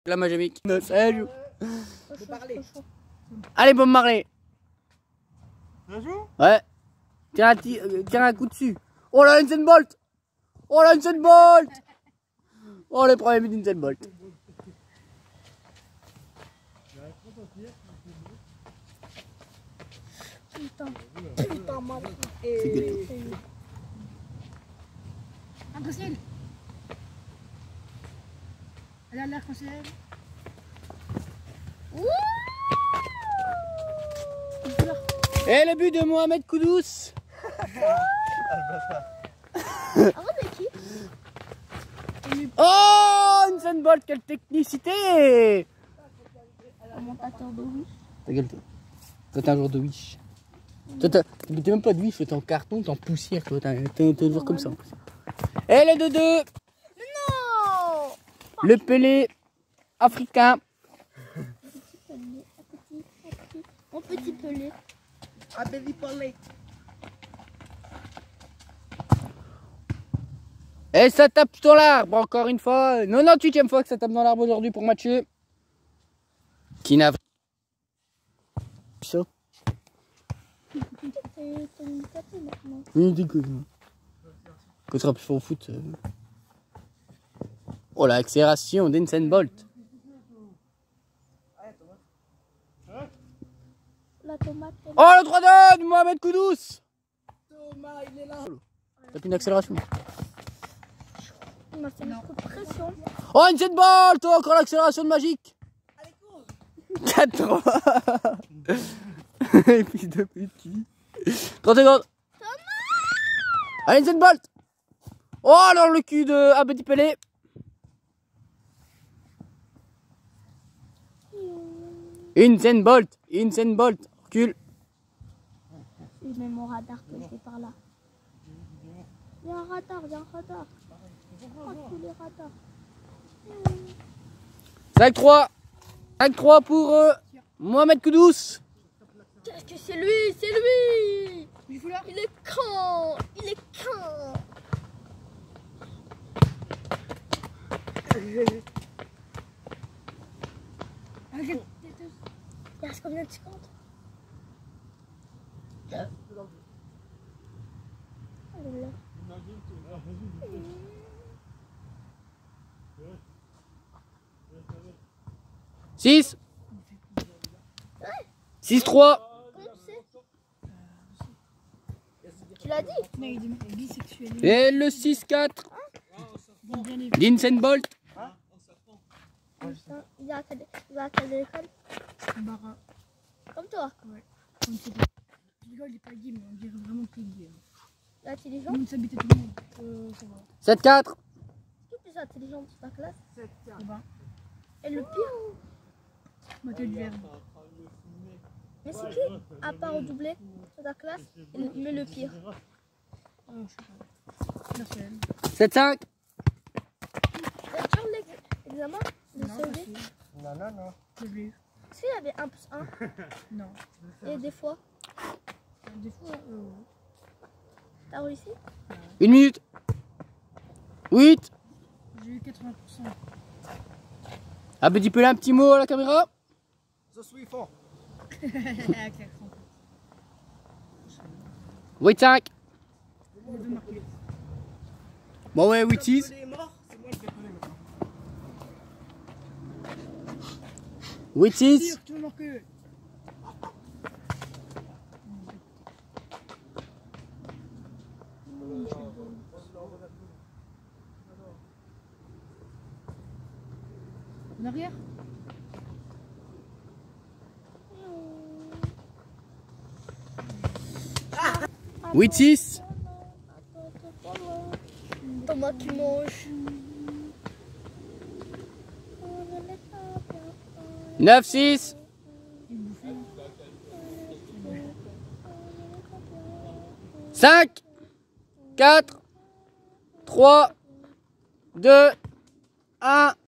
La Majamique. Allez, Bob Marley. Ouais. Tiens un coup dessus. Oh là, Usain Bolt. Oh là, Usain Bolt. Oh, le premier but d'Usain Bolt. Putain, maman. C'est que tout. Impossible. Elle a l'air quand c'est elle. Et le but de Mohamed Koudous. Oh, Usain Bolt, quelle technicité. Commentateur de Wish. Ta gueule, toi. Toi, t'es un joueur de Wish. Toi, t'es même pas de Wish, t'es en carton, t'es en poussière, toi. T'es un joueur comme ça. Et le 2-2. Non. Le Pelé africain. Mon petit Pelé. Un petit Pelé. Et ça tape dans l'arbre, encore une fois. 98e fois que ça tape dans l'arbre aujourd'hui pour Mathieu. Qui n'a... Ça. Oui, dégueu. Quand tu seras plus fort au foot. Oh, l'accélération d'Usain Bolt. La tomate. Oh, le 3-2 de Mohamed Koudous. Thomas, il est là. T'as plus une accélération. Il m'a fait beaucoup de pression. Oh, Usain Bolt. Oh, encore l'accélération de magique. 4-3. Et puis de petit. 30 secondes. Allez, Usain Bolt. Oh, alors le cul de Abedi Pelé. Usain Bolt. Usain Bolt. Recule. Il met mon radar que je vais par là. Il y a un radar, il y a un radar. Oh, tous les radars. 5-3. 5-3 pour Mohamed Koudous. Qu'est-ce que c'est lui? C'est lui! Il est con! Il est con! Il reste combien de secondes? Six. 6-3. Tu l'as dit? Mais il est bisexuel. Et le 6-4 d'Usain Bolt. Il va à quelle école? Bara. Comme toi. Ouais. Comme c'est le gars, il est pas gay, mais on dirait vraiment qu'il est gay. Il est intelligent. Nous s'habite tout le monde. Ça va. 7-4. Qui est le plus intelligent de ta classe? Ça va. Et le pire? Mathieu Verne. Mais c'est qui, à part au doublé de ta classe, mais le pire? Je sais pas. Merci. 7-5. Il y a toujours l'examen de CED? Non. Je l'ai eu. Est-ce qu'il y avait 1 plus 1? Non. Et des fois? Des fois, T'as réussi? 1 minute. 8. j'ai eu 80%. Abedi Pelé, un petit mot à la caméra. Je suis fort. Avec l'accent. 8-5. Il veut marquer. Bon ouais, 8-6. Pelé est mort, c'est moi qui vais Pelé maintenant. 8-6. Dire, tu veux marquer. En arrière? 8-6. Thomas qui mange. 9-6. 5, 4, 3, 2, 1.